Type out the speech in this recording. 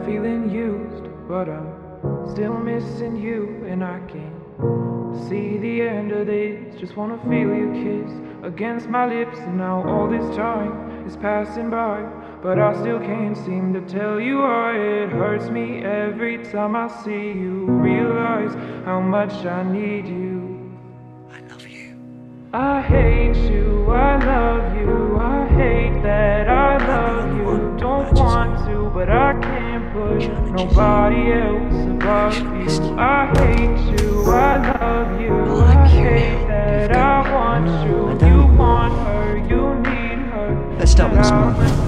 feeling used, but I'm still missing you, and I can't see the end of this. Just wanna feel your kiss against my lips, and now all this time is passing by, but I still can't seem to tell you why. It hurts me every time I see you, realize how much I need you. I love you. I hate you, I love you, I hate that I love you. Don't want to, but I can't put nobody else above you. I hate you, I love you, I hate that I want you. You want her, you need her. Let's start with a smile.